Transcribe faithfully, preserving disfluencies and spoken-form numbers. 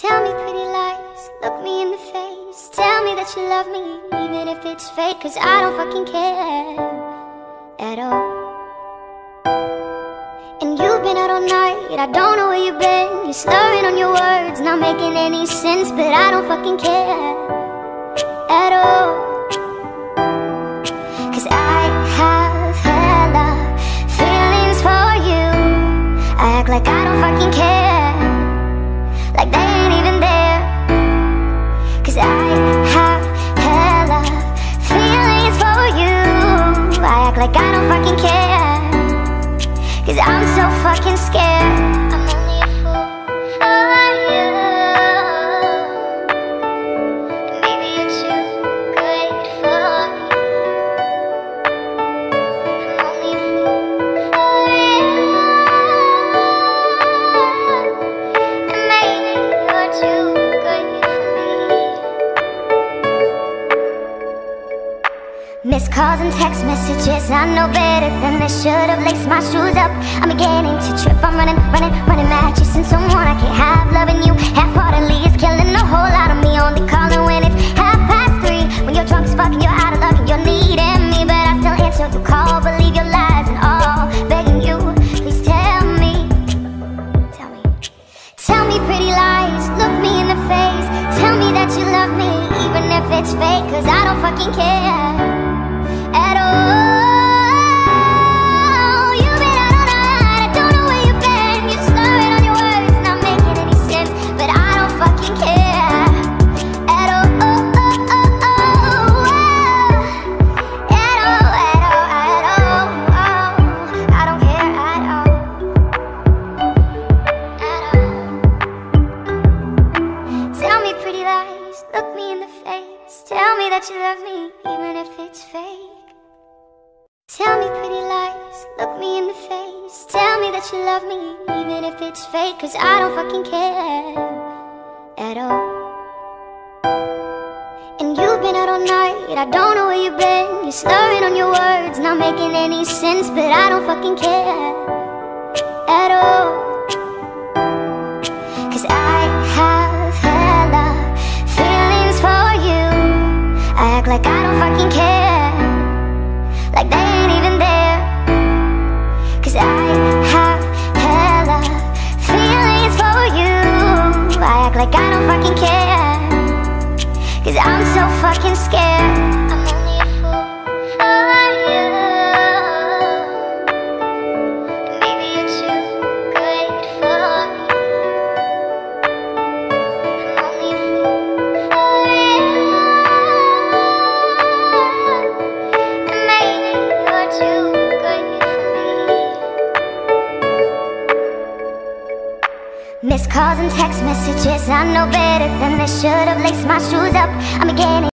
Tell me pretty lies, look me in the face. Tell me that you love me, even if it's fake. Cause I don't fucking care at all. And you've been out all night, I don't know where you've been. You're slurring on your words, not making any sense. But I don't fucking care at all. Cause I have hella feelings for you. I act like I don't fucking care, like they ain't even there. Cause I have hella feelings for you. I act like I don't fucking care, cause I'm so fucking scared. I'm only a fool for you, and maybe you're too good for me. I'm only a fool for you, and maybe you're too good for me. Missed calls and text messages, I know better than this. Should've laced my shoes up, I'm beginning to trip. I'm running, running, running mad chasing someone I can't have. Loving you half-heartedly is killing a whole lot of me. Only calling when it's half past three, when you're drunk as fuck and you're out of luck and you're needing me. But I still answer your call, believe your lies and all. Begging you, please tell me, tell me, tell me pretty lies, look me in the face. Tell me that you love me, even if it's fake. Cause I don't fucking care at all. You've been out all night, I don't know where you've been. You're slurring on your words, not making any sense. But I don't fucking care at all. At all, at all, at all. I don't care at all. At all. Tell me pretty lies, look me in the face. Tell me that you love me, even if it's fake. Tell me pretty lies, look me in the face. Tell me that you love me, even if it's fake. Cause I don't fucking care at all. And you've been out all night, I don't know where you've been. You're slurring on your words, not making any sense. But I don't fucking care at all. Cause I have hella feelings for you. I act like I don't fucking care, like they ain't even there. Cause I have hella feelings for you. I act like I don't fucking care, cause I'm so fucking scared. I'm only a fool for you, and maybe you're too good for me. I'm only a fool for you, and maybe you're too good for me. Missed calls and text messages, I know better than this. Should've laced my shoes up, I'm beginning